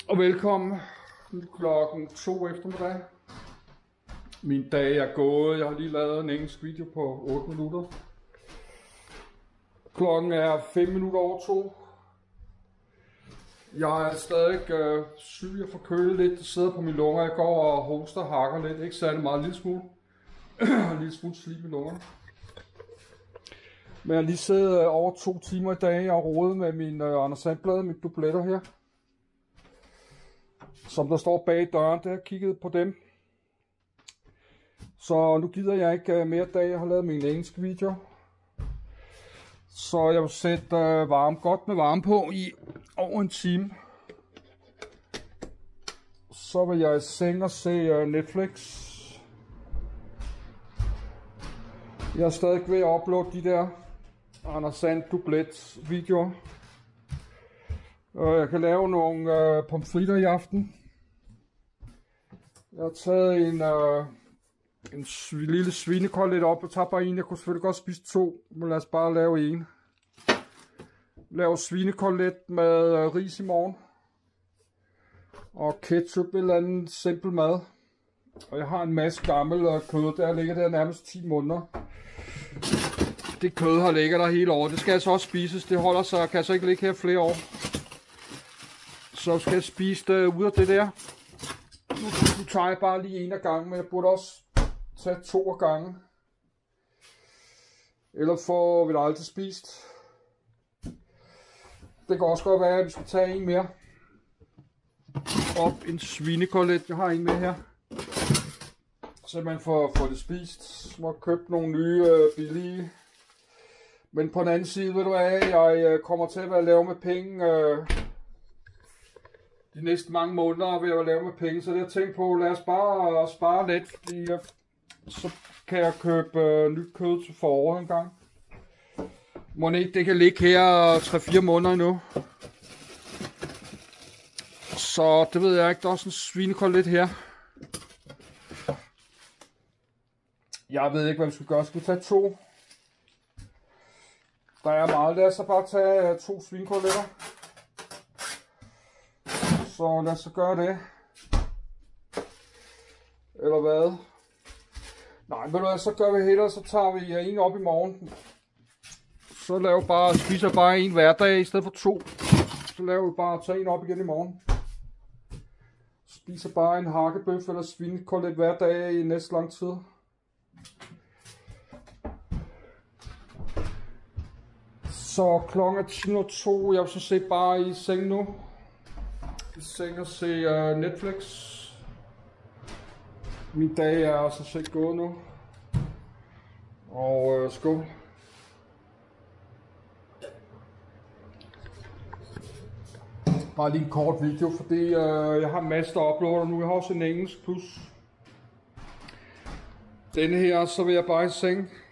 Og velkommen. Klokken 2 eftermiddag. Min dag er gået. Jeg har lige lavet en engelsk video på 8 minutter. Klokken er 5 minutter over 2. Jeg er stadig syg og forkølet lidt. Det sidder på mine lunger. Jeg går og hoster og hakker lidt. Ikke særlig meget, en lille smule. En lille smule slip i lungerne. Men jeg har lige siddet over 2 timer i dag og rodet med mine Anders Sandblad, mine dubletter her. Som der står bag døren, der har kigget på dem. Så nu gider jeg ikke mere dag. Jeg har lavet min engelske video. Så jeg vil sætte godt med varme på i over en time. Så vil jeg i seng og se Netflix. Jeg er stadig ved at uploade de der Anders Sand dublet videoer. Jeg kan lave nogle pomfritter i aften. Jeg har taget en lille svinekotelet op. Jeg tager bare en. Jeg kunne selvfølgelig godt spise 2, men lad os bare lave en. Lave svinekotelet med ris i morgen. Og ketchup, et eller andet simpel mad. Og jeg har en masse gammel kød. Der ligger der nærmest 10 måneder. Det kød har ligget der hele året. Det skal altså også spises. Det holder sig, kan altså ikke ligge her flere år. Så skal jeg spise det ud af det der. Nu tager jeg bare lige en af gangen, men jeg burde også tage 2 af gangen. Ellers får vi det aldrig spist. Det kan også godt være, at vi skal tage en mere. Op en svinekotelet. Jeg har en med her. Så man får det spist. Så må jeg købe nogle nye billige. Men på den anden side, ved du hvad, jeg kommer til at være lavet med penge. De næste mange måneder vil jeg lave med penge, så det jeg tænkt på, lad os bare spare lidt, fordi så kan jeg købe nyt kød til foråret en gang. Må ikke, det kan ligge her 3-4 måneder endnu. Så det ved jeg ikke, der er også en svinekotelet her. Jeg ved ikke, hvad vi skal gøre. Skal vi tage 2? Der er meget, lad os så bare tage 2 svinekoteletter. Så lad os så gøre det. Eller hvad? Nej, ved du hvad, så gør vi hellere, så tager vi en op i morgen. Så spiser bare en hver dag i stedet for 2. Så laver vi bare tage en op igen i morgen. Spiser bare en hakkebøf eller svinekotelet hver dag i næste lang tid. Så klokken er 10:02. Jeg vil så se bare i seng nu. I seng og se Netflix. Min dag er så set gået nu. Og skål. Bare lige en kort video, fordi jeg har en masse der uploader nu. Jeg har også en engelsk plus. Denne her, så vil jeg bare i seng.